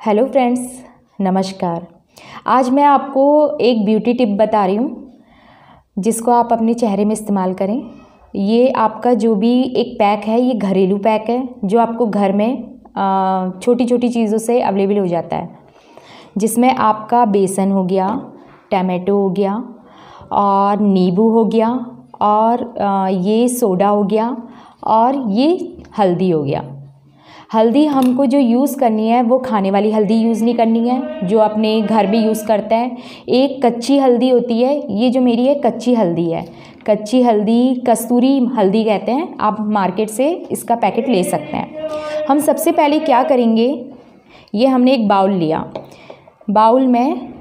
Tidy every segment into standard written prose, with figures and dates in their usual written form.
Hello friends, नमस्कार। आज मैं आपको एक ब्यूटी टिप बता रही हूँ जिसको आप अपने चेहरे में इस्तेमाल करें। ये आपका जो भी एक पैक है, ये घरेलू पैक है जो आपको घर में छोटी छोटी चीज़ों से अवेलेबल हो जाता है, जिसमें आपका बेसन हो गया, टमाटो हो गया और नींबू हो गया और ये सोडा हो गया और ये हल्दी हो गया। हल्दी हमको जो यूज़ करनी है वो खाने वाली हल्दी यूज़ नहीं करनी है जो अपने घर में यूज़ करते हैं। एक कच्ची हल्दी होती है, ये जो मेरी है कच्ची हल्दी है। कच्ची हल्दी कस्तूरी हल्दी कहते हैं, आप मार्केट से इसका पैकेट ले सकते हैं। हम सबसे पहले क्या करेंगे, ये हमने एक बाउल लिया, बाउल में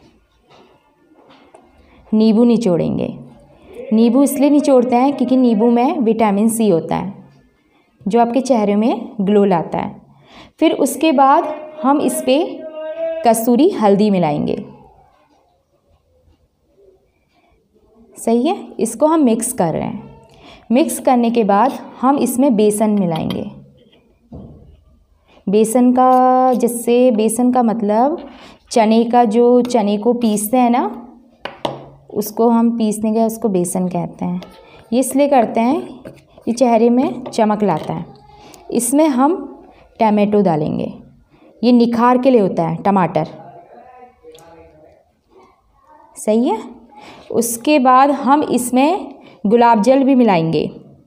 नींबू निचोड़ेंगे। नींबू इसलिए निचोड़ते हैं क्योंकि नींबू में विटामिन सी होता है जो आपके चेहरे में ग्लो लाता है। फिर उसके बाद हम इस पे कस्तूरी हल्दी मिलाएंगे। सही है, इसको हम मिक्स कर रहे हैं। मिक्स करने के बाद हम इसमें बेसन मिलाएंगे। बेसन का, जिससे बेसन का मतलब चने का, जो चने को पीसते हैं ना, उसको हम पीसने के उसको बेसन कहते हैं। ये इसलिए करते हैं, ये चेहरे में चमक लाता है। इसमें हम टमाटो डालेंगे, ये निखार के लिए होता है टमाटर। सही है। उसके बाद हम इसमें गुलाब जल भी मिलाएंगे।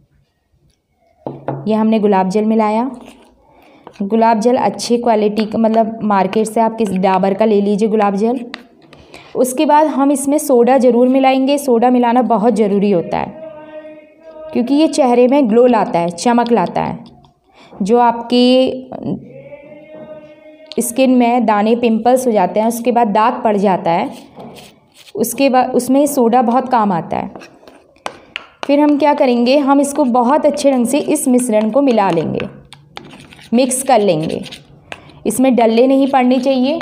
ये हमने गुलाब जल मिलाया। गुलाब जल अच्छी क्वालिटी का, मतलब मार्केट से आप किस डाबर का ले लीजिए गुलाब जल। उसके बाद हम इसमें सोडा ज़रूर मिलाएंगे। सोडा मिलाना बहुत ज़रूरी होता है क्योंकि ये चेहरे में ग्लो लाता है, चमक लाता है। जो आपके स्किन में दाने, पिंपल्स हो जाते हैं, उसके बाद दाग पड़ जाता है, उसके बाद उसमें सोडा बहुत काम आता है। फिर हम क्या करेंगे, हम इसको बहुत अच्छे ढंग से इस मिश्रण को मिला लेंगे, मिक्स कर लेंगे। इसमें डल्ले नहीं पड़ने चाहिए।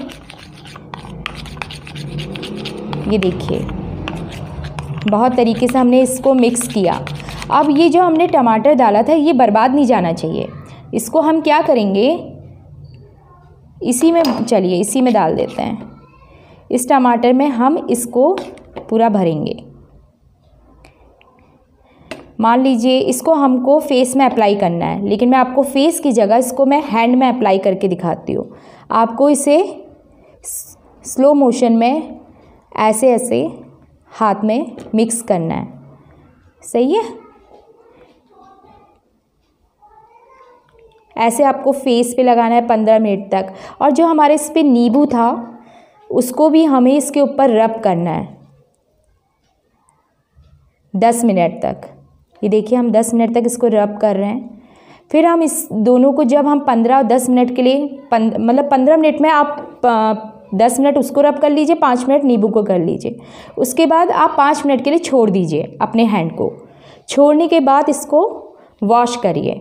ये देखिए, बहुत तरीके से हमने इसको मिक्स किया। अब ये जो हमने टमाटर डाला था ये बर्बाद नहीं जाना चाहिए। इसको हम क्या करेंगे, इसी में, चलिए इसी में डाल देते हैं। इस टमाटर में हम इसको पूरा भरेंगे। मान लीजिए इसको हमको फेस में अप्लाई करना है, लेकिन मैं आपको फेस की जगह इसको मैं हैंड में अप्लाई करके दिखाती हूँ। आपको इसे स्लो मोशन में ऐसे ऐसे हाथ में मिक्स करना है। सही है। ऐसे आपको फेस पे लगाना है 15 मिनट तक। और जो हमारे इस पे नींबू था उसको भी हमें इसके ऊपर रब करना है 10 मिनट तक। ये देखिए, हम 10 मिनट तक इसको रब कर रहे हैं। फिर हम इस दोनों को, जब हम 15 और 10 मिनट के लिए, मतलब 15 मिनट में आप 10 मिनट उसको रब कर लीजिए, 5 मिनट नींबू को कर लीजिए। उसके बाद आप 5 मिनट के लिए छोड़ दीजिए अपने हैंड को। छोड़ने के बाद इसको वॉश करिए।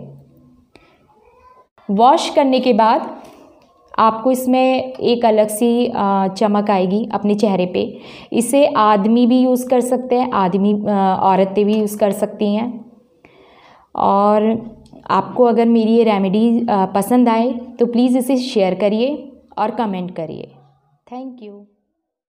वॉश करने के बाद आपको इसमें एक अलग सी चमक आएगी अपने चेहरे पे। इसे आदमी भी यूज़ कर सकते हैं, औरतें भी यूज़ कर सकती हैं। और आपको अगर मेरी ये रेमेडी पसंद आए तो प्लीज़ इसे शेयर करिए और कमेंट करिए। Thank you.